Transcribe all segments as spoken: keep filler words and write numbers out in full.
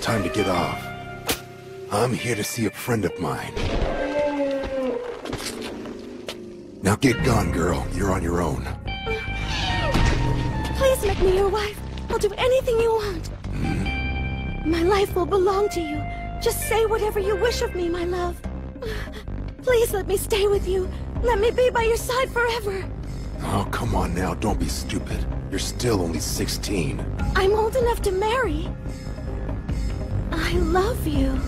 time to get off. I'm here to see a friend of mine. Now get gone, girl. You're on your own. Please make me your wife. I'll do anything you want. Hmm? My life will belong to you. Just say whatever you wish of me, my love. Please let me stay with you. Let me be by your side forever. Oh, come on now. Don't be stupid. You're still only sixteen. I'm old enough to marry. I love you.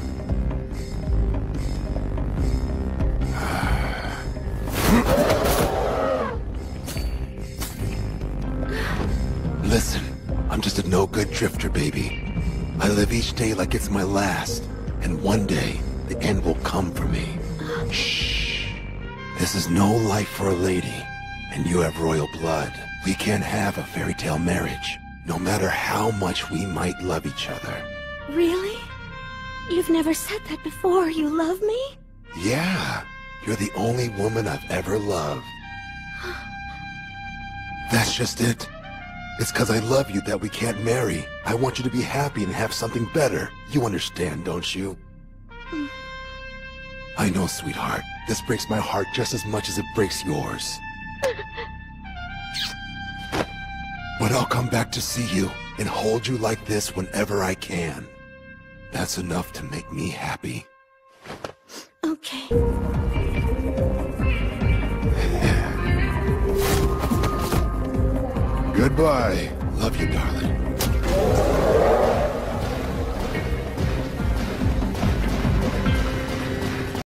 Listen, I'm just a no-good drifter, baby. I live each day like it's my last, and one day, the end will come for me. Shh. This is no life for a lady, and you have royal blood. We can't have a fairy tale marriage, no matter how much we might love each other. Really? You've never said that before. You love me? Yeah, you're the only woman I've ever loved. That's just it. It's because I love you that we can't marry. I want you to be happy and have something better. You understand, don't you? Mm. I know, sweetheart. This breaks my heart just as much as it breaks yours. But I'll come back to see you and hold you like this whenever I can. That's enough to make me happy. Okay. Goodbye. Love you, darling.